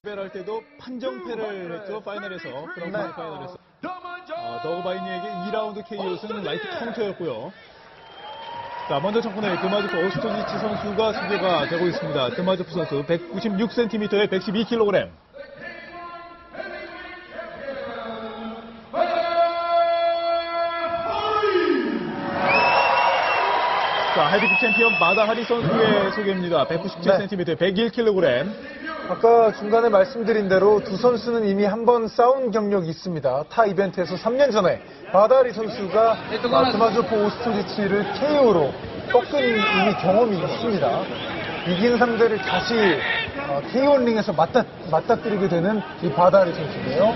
할 때도 판정패를 했죠. 파이널에서. 그라운드 파이널에서. 더우바이니에게 2라운드 KO승 라이트 카운터였고요. 자, 먼저 첫번에 드마조프 오스토지치 선수가 소개가 되고 있습니다. 드마조프 선수 196cm에 112kg. 자, 헤비급 챔피언 마다하리 선수의 소개입니다. 197cm, 101kg. 아까 중간에 말씀드린 대로 두 선수는 이미 한번 싸운 경력이 있습니다. 타 이벤트에서 3년 전에 마다하리 선수가 드마조프 오스토지치를 KO로 꺾은 이미 경험이 있습니다. 이긴 상대를 다시 KO 링에서 맞닥뜨리게 되는 이 마다하리 선수인데요.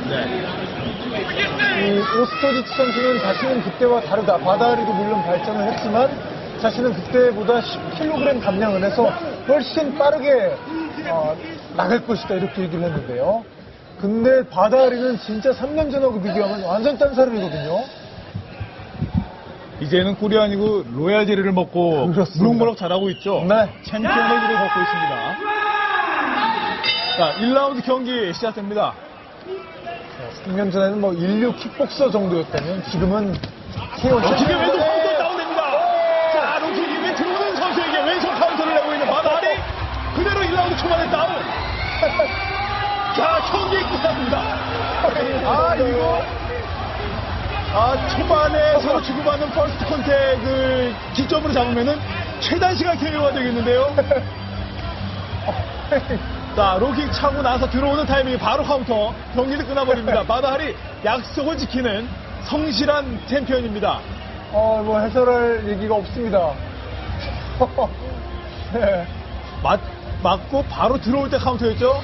이 오스토지치 선수는 자신은 그때와 다르다. 마다하리도 물론 발전을 했지만 자신은 그때보다 10kg 감량을 해서 훨씬 빠르게 나갈 것이다 이렇게 얘기를 했는데요. 근데 마다하리는 진짜 3년 전하고 비교하면 완전 딴 사람이거든요. 이제는 꿀이 아니고 로얄 제리를 먹고 무럭무럭 잘하고 있죠. 네. 챔피언의 길을 걷고 있습니다. 자, 1라운드 경기 시작됩니다. 3년 전에는 뭐 인류 킥복서 정도였다면 지금은 KO 로킥의 왼손 카운터 다운됩니다. 자, 로킥이 들어오는 선수에게 왼손 카운터를 내고 있는 마다하리. 그대로 1라운드 초반에 다운. 자, 경기 끝납니다. 초반에 서로 주고받는 퍼스트 컨택을 기점으로 잡으면은 최단 시간 KO가 되겠는데요. 자, 로킥 차고 나서 들어오는 타이밍에 바로 카운터. 경기를 끊어버립니다. 마다하리 약속을 지키는 성실한 챔피언입니다. 뭐 해설할 얘기가 없습니다. 네. 맞고 바로 들어올 때 카운터였죠?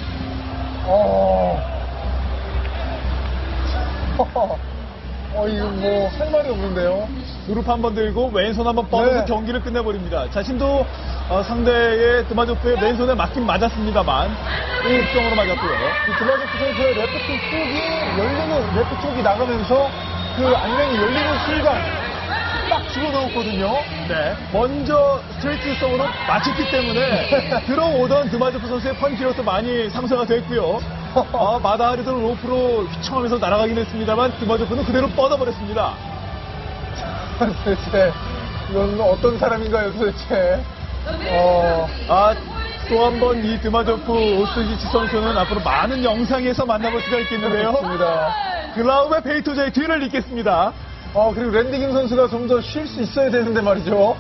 이거 뭐 할 말이 없는데요. 무릎 한번 들고 왼손 한번 뻗어서 네. 경기를 끝내버립니다. 자신도 상대의 드마조프의 왼손에 맞긴 맞았습니다만 일정으로 맞았고요. 이 드마조프 선수의 레프트 쪽이 열리는, 레프트 쪽이 나가면서 그 안면이 열리는 순간 딱 집어넣었거든요. 네, 먼저 스트레이트성으로 맞췄기 때문에 들어오던 드마조프 선수의 펀치로서 많이 상쇄가 됐고요. 마다하리도 로프로 휘청하면서 날아가긴 했습니다만 드마조프는 그대로 뻗어버렸습니다. 도대체 이건 어떤 사람인가요 도대체. 또 한 번 이 드마조프 오스토지치 선수는 앞으로 많은 영상에서 만나볼 수가 있겠는데요. 그렇습니다. 글라움의 베이토자의 뒤를 잇겠습니다. 그리고 랜디 김 선수가 좀 더 쉴 수 있어야 되는데 말이죠.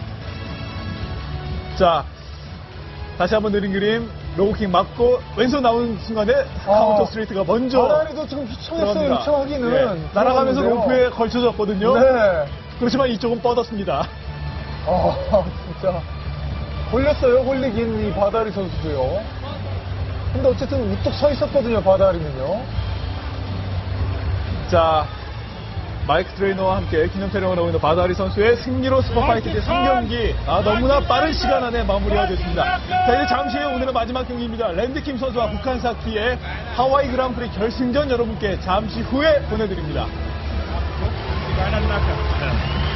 자, 다시 한번 느린 그림. 로우킥 맞고 왼손 나오는 순간에 카운터 스트레이트가 먼저 마다하리도 지금 휘청했어요. 휘청하기는. 네, 날아가면서 로프에 걸쳐졌거든요. 네. 그렇지만 이쪽은 뻗었습니다. 진짜 걸렸어요. 걸리긴 이 바다리 선수도요. 근데 어쨌든 우뚝 서 있었거든요. 바다리는요. 자, 마이크 트레이너와 함께 기념 촬영을 하고 있는 바다리 선수의 승리로 슈퍼파이트 제3경기 너무나 빠른 시간 안에 마무리가 됐습니다. 자, 이제 잠시 후에 오늘의 마지막 경기입니다. 랜디킴 선수와 북한사키의 하와이 그랑프리 결승전 여러분께 잠시 후에 보내드립니다.